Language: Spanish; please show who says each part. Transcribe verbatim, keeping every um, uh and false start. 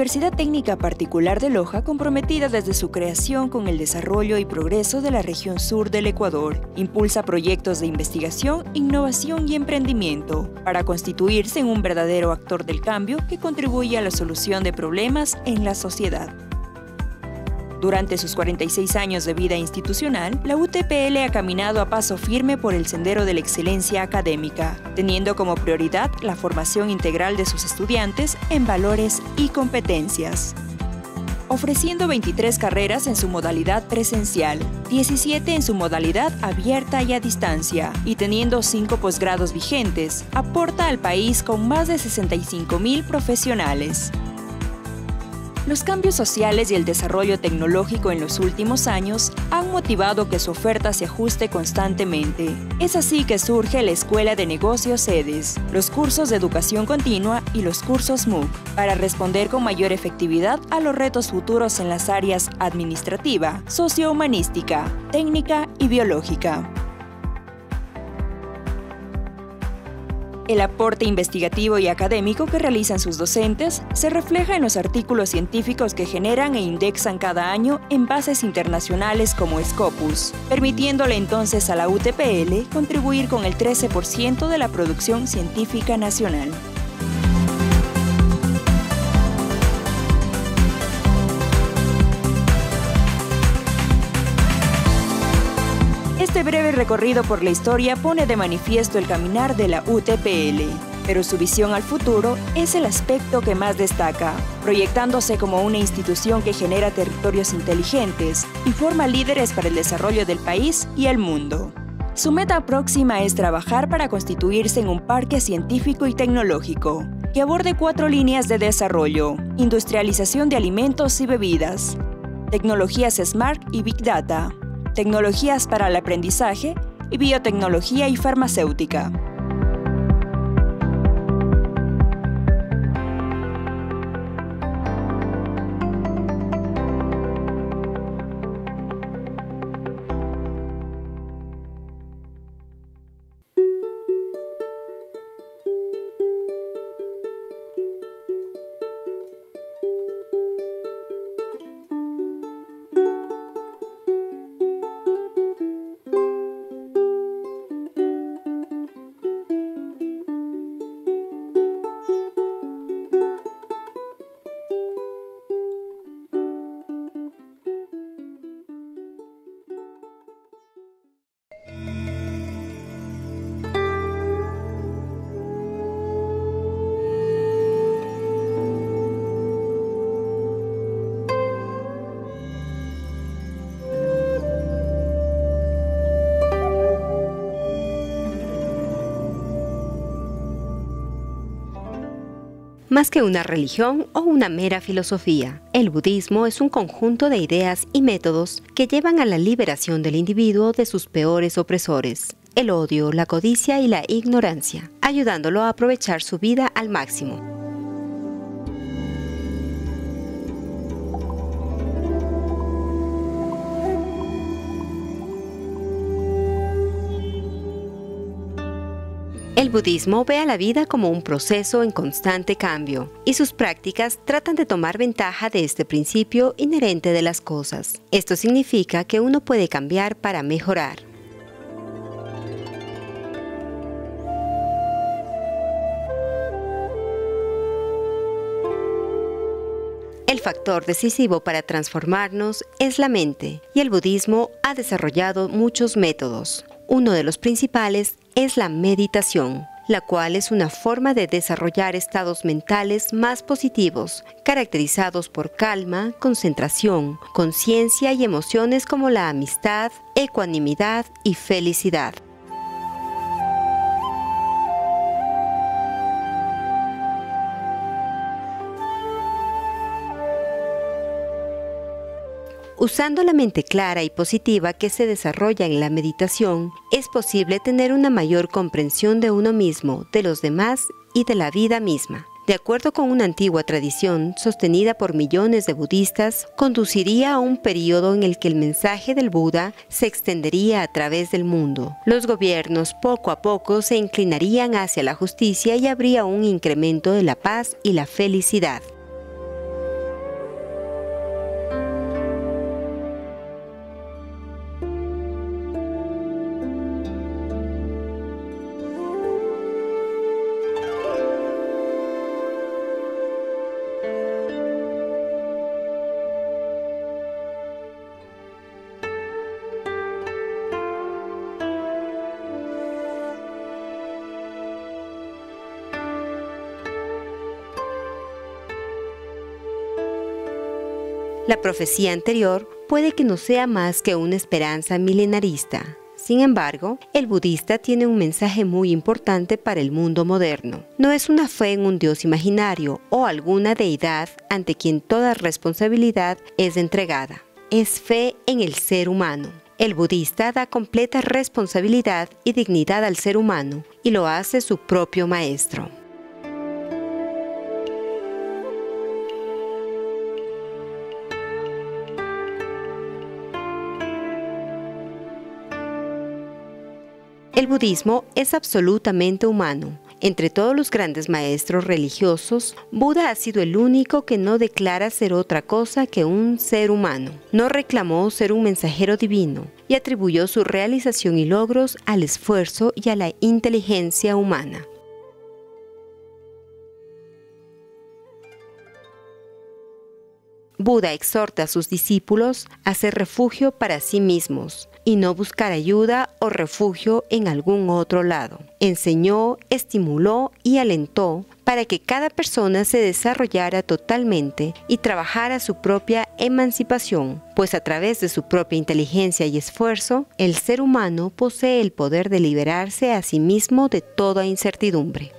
Speaker 1: Universidad Técnica Particular de Loja, comprometida desde su creación con el desarrollo y progreso de la región sur del Ecuador, impulsa proyectos de investigación, innovación y emprendimiento para constituirse en un verdadero actor del cambio que contribuye a la solución de problemas en la sociedad. Durante sus cuarenta y seis años de vida institucional, la U T P L ha caminado a paso firme por el sendero de la excelencia académica, teniendo como prioridad la formación integral de sus estudiantes en valores y competencias. Ofreciendo veintitrés carreras en su modalidad presencial, diecisiete en su modalidad abierta y a distancia, y teniendo cinco posgrados vigentes, aporta al país con más de sesenta y cinco mil profesionales. Los cambios sociales y el desarrollo tecnológico en los últimos años han motivado que su oferta se ajuste constantemente. Es así que surge la Escuela de Negocios EDES, los cursos de educación continua y los cursos M O O C, para responder con mayor efectividad a los retos futuros en las áreas administrativa, sociohumanística, técnica y biológica. El aporte investigativo y académico que realizan sus docentes se refleja en los artículos científicos que generan e indexan cada año en bases internacionales como Scopus, permitiéndole entonces a la U T P L contribuir con el trece por ciento de la producción científica nacional. Este breve recorrido por la historia pone de manifiesto el caminar de la U T P L, pero su visión al futuro es el aspecto que más destaca, proyectándose como una institución que genera territorios inteligentes y forma líderes para el desarrollo del país y el mundo. Su meta próxima es trabajar para constituirse en un parque científico y tecnológico, que aborde cuatro líneas de desarrollo: industrialización de alimentos y bebidas, tecnologías Smart y Big Data, tecnologías para el aprendizaje y biotecnología y farmacéutica.
Speaker 2: Más que una religión o una mera filosofía, el budismo es un conjunto de ideas y métodos que llevan a la liberación del individuo de sus peores opresores, el odio, la codicia y la ignorancia, ayudándolo a aprovechar su vida al máximo. El budismo ve a la vida como un proceso en constante cambio, y sus prácticas tratan de tomar ventaja de este principio inherente de las cosas. Esto significa que uno puede cambiar para mejorar. El factor decisivo para transformarnos es la mente, y el budismo ha desarrollado muchos métodos. Uno de los principales es la meditación, la cual es una forma de desarrollar estados mentales más positivos, caracterizados por calma, concentración, conciencia y emociones como la amistad, ecuanimidad y felicidad. Usando la mente clara y positiva que se desarrolla en la meditación, es posible tener una mayor comprensión de uno mismo, de los demás y de la vida misma. De acuerdo con una antigua tradición sostenida por millones de budistas, conduciría a un periodo en el que el mensaje del Buda se extendería a través del mundo. Los gobiernos poco a poco se inclinarían hacia la justicia y habría un incremento de la paz y la felicidad. La profecía anterior puede que no sea más que una esperanza milenarista. Sin embargo, el budista tiene un mensaje muy importante para el mundo moderno. No es una fe en un dios imaginario o alguna deidad ante quien toda responsabilidad es entregada. Es fe en el ser humano. El budista da completa responsabilidad y dignidad al ser humano y lo hace su propio maestro. El budismo es absolutamente humano. Entre todos los grandes maestros religiosos, Buda ha sido el único que no declara ser otra cosa que un ser humano. No reclamó ser un mensajero divino y atribuyó su realización y logros al esfuerzo y a la inteligencia humana. Buda exhorta a sus discípulos a ser refugio para sí mismos y no buscar ayuda o refugio en algún otro lado. Enseñó, estimuló y alentó para que cada persona se desarrollara totalmente y trabajara su propia emancipación, pues a través de su propia inteligencia y esfuerzo, el ser humano posee el poder de liberarse a sí mismo de toda incertidumbre.